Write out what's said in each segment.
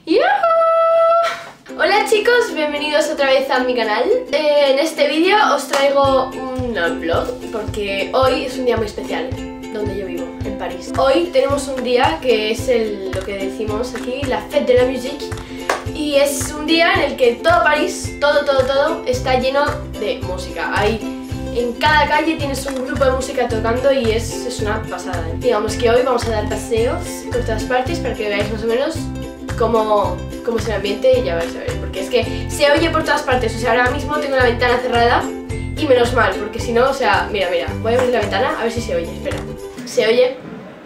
¡Yuhu! Hola chicos, bienvenidos otra vez a mi canal. En este vídeo os traigo un vlog porque hoy es un día muy especial donde yo vivo, en París. Hoy tenemos un día que es lo que decimos aquí, la Fête de la Musique. Y es un día en el que todo París, todo está lleno de música. En cada calle tienes un grupo de música tocando y es una pasada. Digamos que hoy vamos a dar paseos por todas partes para que veáis más o menos cómo es el ambiente y ya vais a ver. Porque es que se oye por todas partes, o sea, ahora mismo tengo la ventana cerrada y menos mal, porque si no, o sea, mira, voy a abrir la ventana a ver si se oye, espera. ¿Se oye?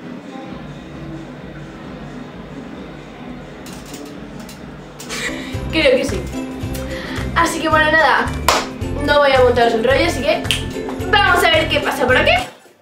Creo que sí. Así que bueno, nada, no voy a montaros el rollo, así que vamos a ver qué pasa por aquí.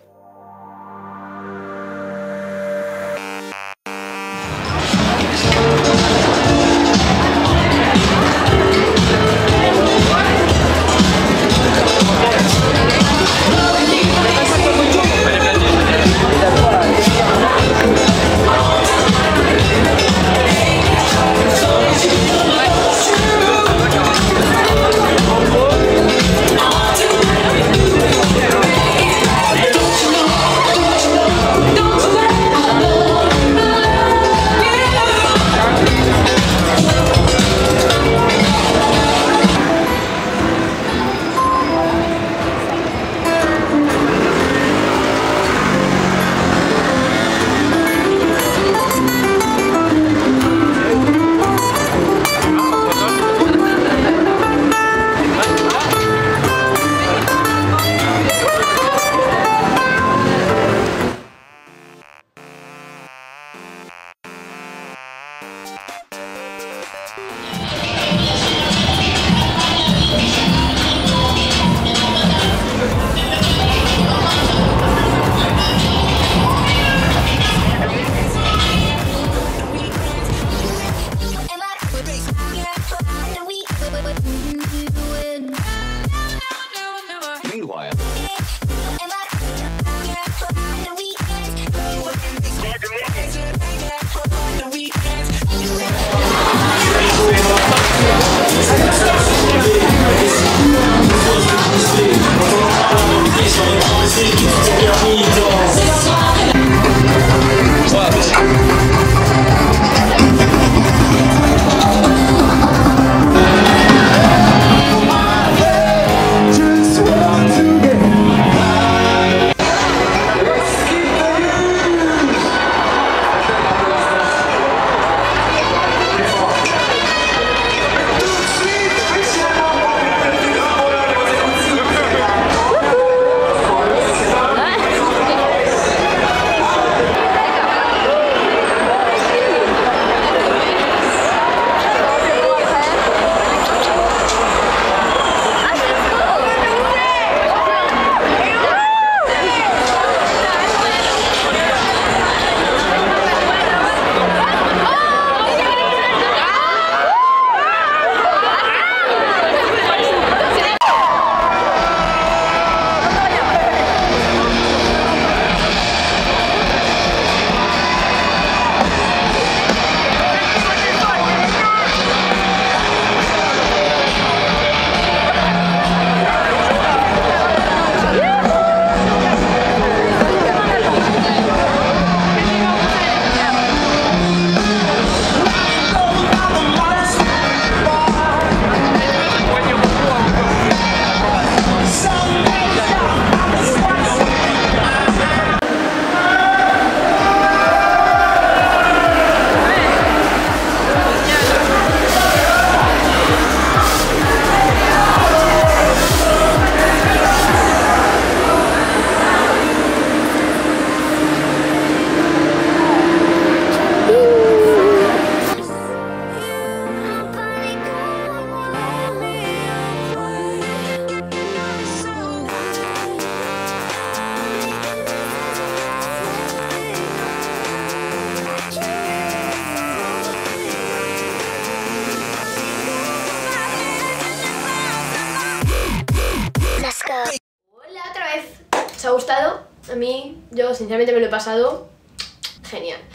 Hola otra vez. ¿Os ha gustado? A mí, yo sinceramente me lo he pasado genial.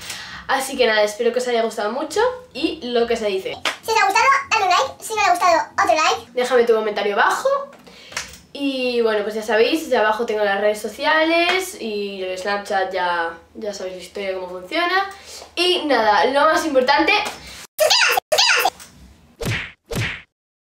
Así que nada, espero que os haya gustado mucho y lo que se dice. Si os ha gustado, dale un like. Si no os ha gustado, otro like. Déjame tu comentario abajo. Y bueno, pues ya sabéis, de abajo tengo las redes sociales y el Snapchat ya sabéis la historia, cómo funciona. Y nada, lo más importante,